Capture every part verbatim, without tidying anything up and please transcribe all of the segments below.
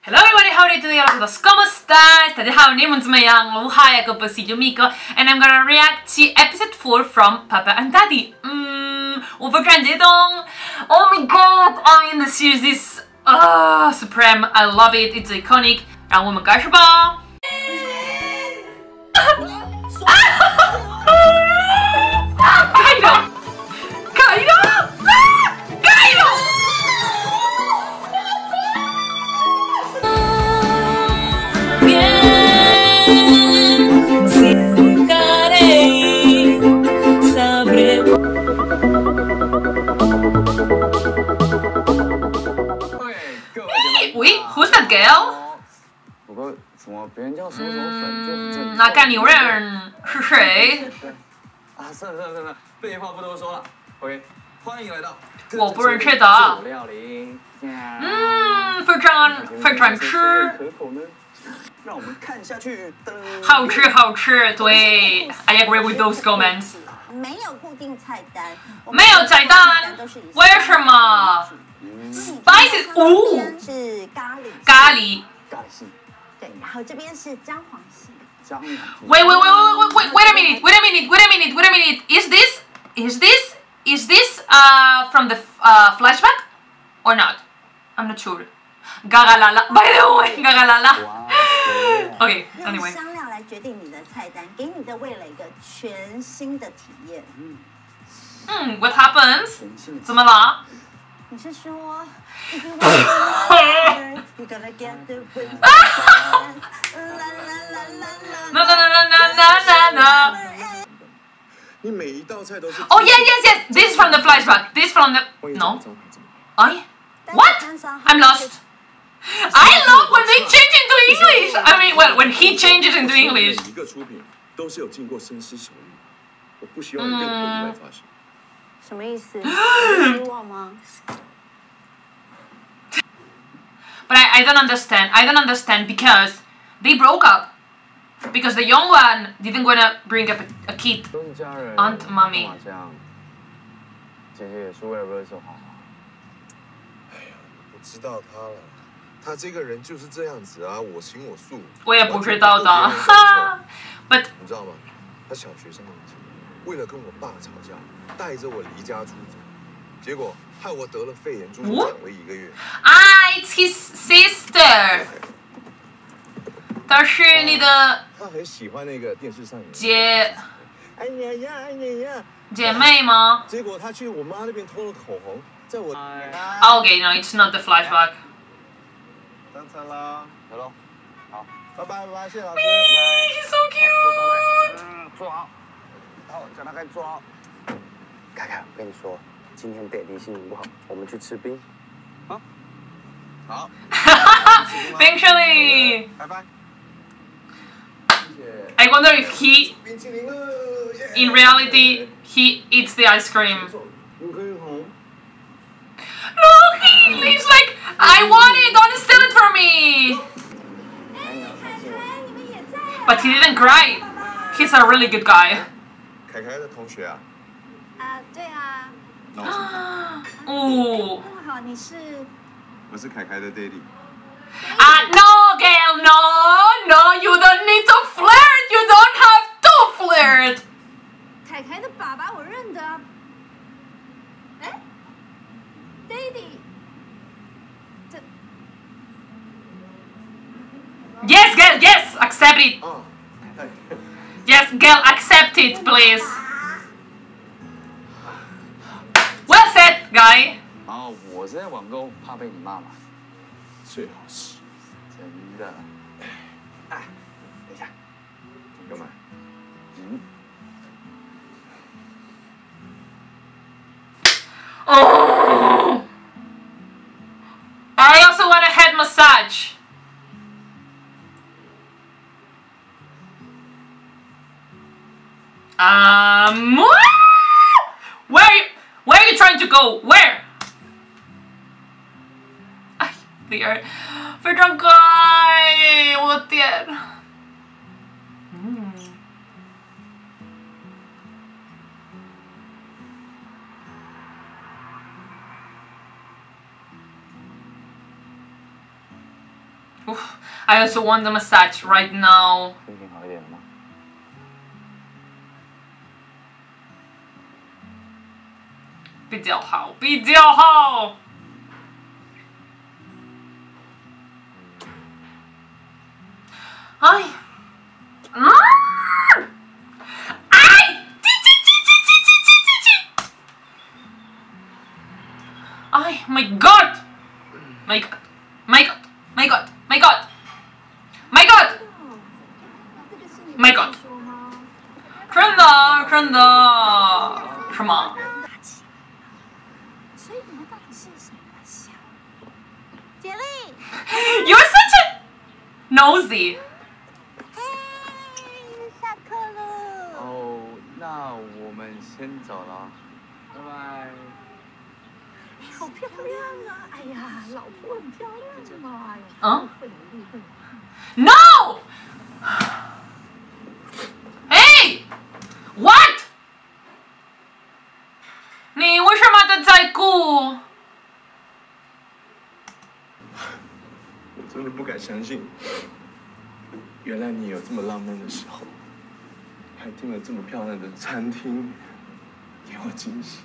Hello everybody, howdy today, hola a todos, ¿cómo estáis? 大家好，你们怎么样？我还有个不是就米哥 and I'm gonna react to episode four from Papa and Daddy. 嗯，我非常激动 Oh my god, I mean the series is uh, supreme, I love it, it's iconic. 让我们开始吧。开着，开着，开着。喂 ，Who's that girl？ 不过怎么别人叫手手粉就很正？ 那个女人是谁？ 啊，算了算了算了，废话不多说了。OK， 欢迎来到我不认识的。 料理。 嗯，非常非常吃。 可口呢？让我们看下去。 好吃好吃，对 ，I agree with those comments。 没有固定菜单， 没有菜单，为什么 ？Spicy， 哦， 是咖喱， 咖喱。 咖喱系。 对，然后这边是姜黄系。 姜黄。 Wait, wait, wait, wait, wait, wait a minute, wait a minute, wait a minute, wait a minute. Is this, is this, is this uh from the uh flashback or not? I'm not sure. Gagalala. By the way, Gagalala. Okay, 用 anyway. 香料来决定你的菜单，给你的味蕾一个全新的体验。 Hmm, what happens? 怎么了？ 你是说 No, no, no, no, no, no, no, no. 你每一道菜都是 Oh yeah, yes, yes. This is from the flashback. This is from the no. I what? I'm lost. I love when they change into English. I mean, well, when he changes into English. 每一个出品都是有经过深思熟虑，我不希望任何意外发生。 什么意思？希望吗？ But I, I don't understand. I don't understand because they broke up. Because the young one didn't wanna bring up a, a kid. Aunt, mommy. 姐姐也是为了热手好。 哎呀，不知道他了，他这个人就是这样子啊，我行我素。 我也不知道的。But 你知道吗？他小学三年级，为了跟我爸吵架，带着我离家出走，结果害我得了肺炎，足足躺了一个月。 Ah, it's his sister. 她是你的他很喜欢那个电视上姐哎呀呀，哎呀呀！ 姐妹吗？ 结果他去我妈那边偷了口红，在我。 Okay, no, it's not the flashback. 上车啦， 走喽。好， 拜拜拜拜，谢谢老师。 He's so cute. 嗯，坐好。好，叫他该坐好。凯凯，我跟你说，今天爹地心情不好，我们去吃冰。啊？好。 Actually, 拜拜。 I wonder if he, in reality, he eats the ice cream. Look, he, he's like, I want it, don't steal it from me. But he didn't cry. He's a really good guy. 凯凯的同学啊。 啊，对啊。 哦。 好，你是。 我是凯凯的爹地。 Ah, no, girl, no, no, you don't need to flirt. You don't have to flirt. 凯凯的爸爸我认得啊。哎 ，Daddy， 这。 Yes, girl, yes, accept it. 哦，哎。 Yes, girl, accept it, please. Well said, guy. 哦，我是在网购，怕被你骂嘛。 最好是。 真的。哎，等一下， 干嘛？ 嗯。 Oh, I also want a head massage. Um, where are you, where are you trying to go? Where? Ay, they are, 非常可爱，我的天。嗯。 Oof, I also want a massage right now. 心情好一点了吗？ 比较好，比较好。哎，嗯，哎，叽叽叽叽叽叽叽叽叽。哎 ，My God, My God, My God, My God, My God, My God, My God. 真的，真的，什么？ 所以你们到底是什么小？杰力， You're such a nosy. 嘿，下课了。 哦，那我们先走了，拜拜。 好漂亮啊！哎呀，老婆很漂亮嘛！哎呀， 嗯会努力会。 No! Hey! What? 你为什么都在哭？ 我真的不敢相信，原来你有这么浪漫的时候，还订了这么漂亮的餐厅，给我惊喜。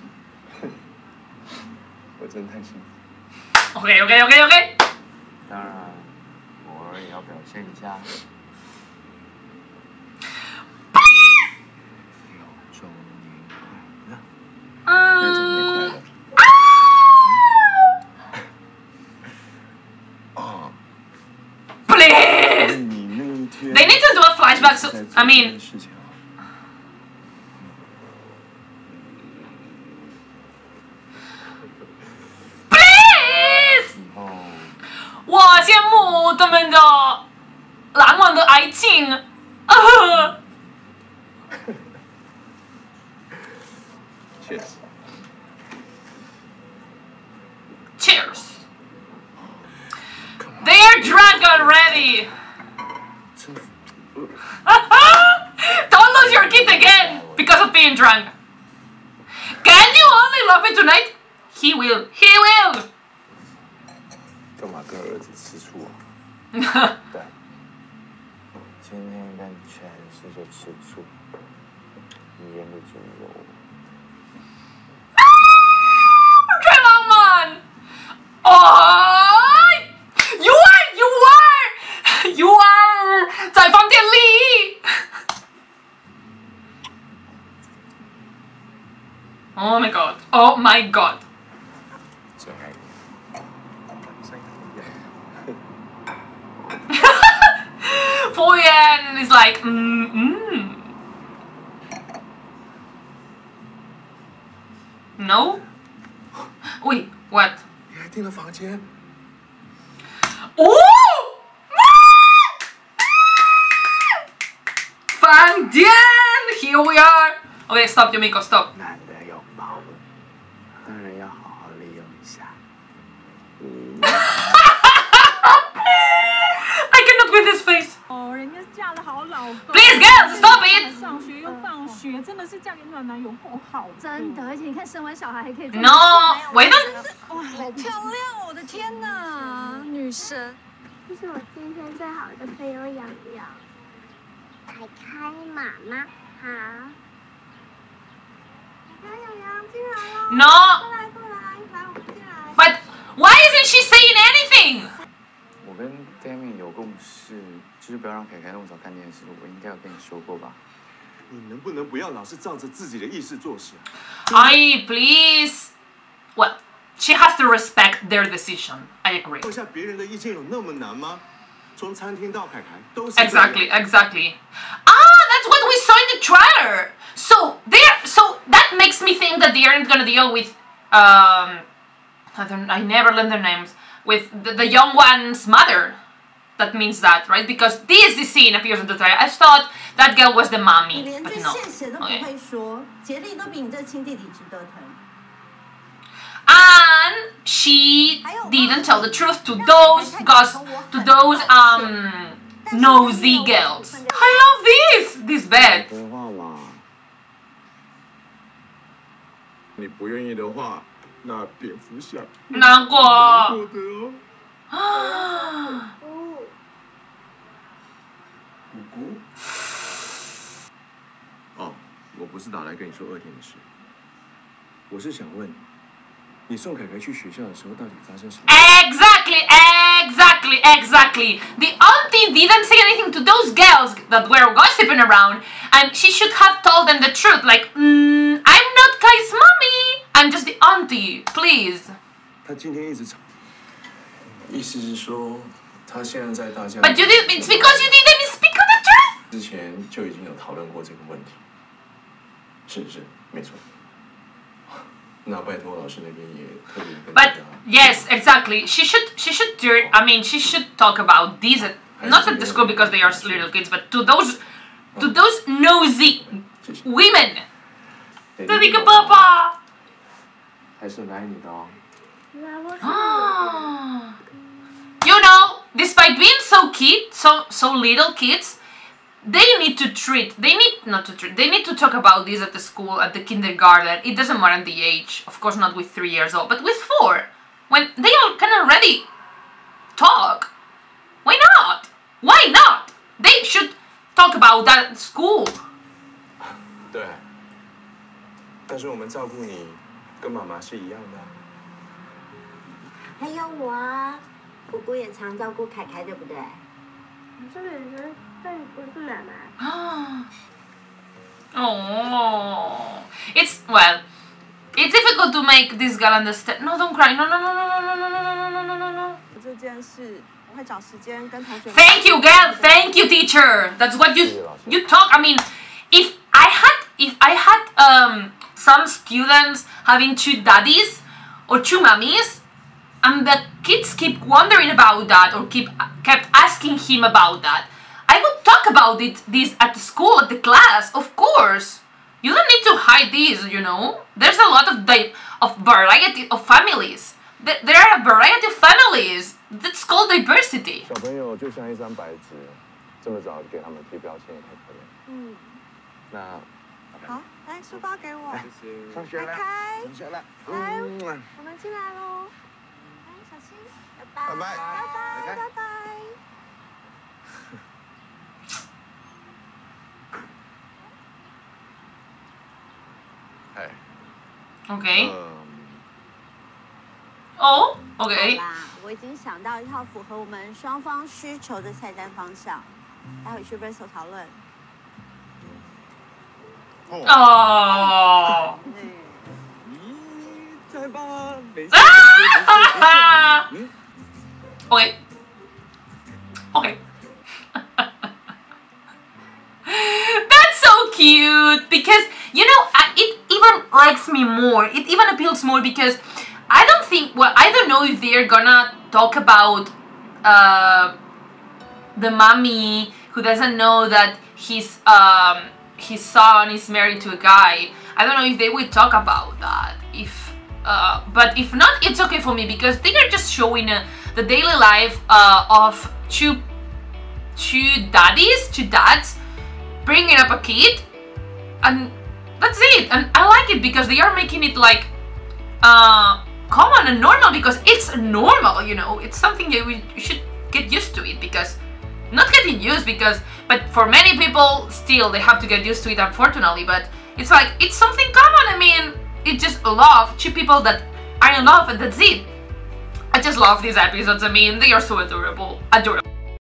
我真的太幸福。 OK OK OK OK。 当然，偶尔也要表现一下。有周年快乐！那周年快乐！哦。 Please. 你那一天 They need to do a flashback. So I mean. 事情啊。 我羡慕他们的浪漫的爱情。呃 Cheers. Cheers. They are drunk already. Don't lose your kid again because of being drunk. Can you only love it tonight? He will. He will. 干嘛跟儿子吃醋啊？ 对，今天跟全世界吃醋，你眼里只有我。 太浪漫！哦 ，You are, you are, you are 在饭店里。Oh my god! Oh my god! 最爱你。 Fu Yan is like, mm, mm. No? Wait, what? 你还订了房间？ Oh! 饭店 Here we are! Okay, stop, Yumiko, stop. 难得有宝物，当然要好好利用一下。嗯。 I cannot with his face. 哦，人家嫁了好老公。 Please, girls, stop it! 上学又放学，真的是嫁给暖男有够好。 真的，而且你看生完小孩还可以。 No, wait a 哇，好漂亮！我的天哪，女神！ 这是我今天最好的朋友洋洋。打开妈妈好。洋洋洋进来喽！ No, 过来过来，来我们进来。 but why isn't she saying anything? 我跟 Demi 有共识，就是不要让凯凯那么早看电视。我应该有跟你说过吧？ 你能不能不要老是照着自己的意思做事？ I please. Well, she has to respect their decision. I agree. 放下别人的意见有那么难吗？从餐厅到凯凯都是这样。 Exactly, exactly. Ah, that's what we saw in the trailer. So there, so that makes me think that they aren't gonna deal with. Um, I, don't, I never learned their names. With the, the young one's mother. That means that, right? Because this, this scene appears in the trailer. I thought that girl was the 你 mommy, 连 but 句 no. 谢谢都不 Okay. 会说，杰力都比你这亲弟弟值得疼。 And she didn't tell the truth to those gos to those um nosy girls. I love this this bed. 电话嘛， 你不愿意的话，那蝙蝠侠难过。 过的哦。 哦， 姑姑？哦，我不是打来跟你说二天的事，我是想问，你送凯凯去学校的时候到底发生什么？ Exactly, exactly, exactly. The auntie didn't say anything to those girls that were gossiping around, and she should have told them the truth. Like, mm, I'm not Kai's mommy. I'm just the auntie. Please. 他今天一直吵，意思是说，他现在在大家。 But you did. It's because you didn't speak the truth. 之前就已经有讨论过这个问题。是是，没错。那拜托老师那边也特别跟大 But 家。 yes, exactly. She should. She should do. I mean, she should talk about these. At, not at the school because they are little kids, but to those, to those nosy women. 这里个爸爸。 还是来你的哦。 You know, despite being so kid, so so little kids, they need to treat. They need not to treat. They need to talk about this at the school, at the kindergarten. It doesn't matter the age. Of course, not with three years old, but with four, when they all can already talk. Why not? Why not? They should talk about that at school. 对。但是我们照顾你，跟妈妈是一样的。 还有我啊，姑姑也常照顾凯凯，对不对？ 可是妹妹，但你不是妈妈。 Oh, it's well. It's difficult to make this girl understand. No, don't cry. No, no, no, no, no, no, no, no, no, no, no, no. 这件事，我会找时间跟同学。 Thank you, girl. Thank you, teacher. That's what you you talk. I mean, if I had if I had um some students having two daddies or two mummies, and the kids keep wondering about that or keep kept asking him about that, I would talk about it this at the school, at the class, of course. You don't need to hide this, you know. There's a lot of di of variety of families. There, there are a variety of families. That's called diversity. 小朋友就像一张白纸，这么早给他们贴标签也太可怜。 嗯， 那好，来书包给我。 谢谢。上学了， 凯凯， 上学了。 来， 嗯， 我们进来喽。来，小心， 拜拜。 拜拜。 拜拜，拜拜。 哎。 Okay. 嗯。 Oh, okay. 好啦，我已经想到一套符合我们双方需求的菜单方向，待会去 Bristol 讨论。 Oh. 咦，太棒了！没事。 Ah! 嗯。 Okay. Okay. That's so cute because you know I, it even likes me more. It even appeals more because I don't think. Well, I don't know if they're gonna talk about uh, the mommy who doesn't know that his um, his son is married to a guy. I don't know if they will talk about that. If uh, but if not, it's okay for me because they are just showing uh, the daily life uh, of two two daddies, two dads, bringing up a kid, and that's it. And I like it because they are making it like uh, common and normal because it's normal, you know. It's something that we should get used to it because not getting used because, but for many people still they have to get used to it, unfortunately. But it's like it's something common. I mean, it's just love, two people that are in love, and that's it. I just love these episodes. I mean, they are so adorable, adorable.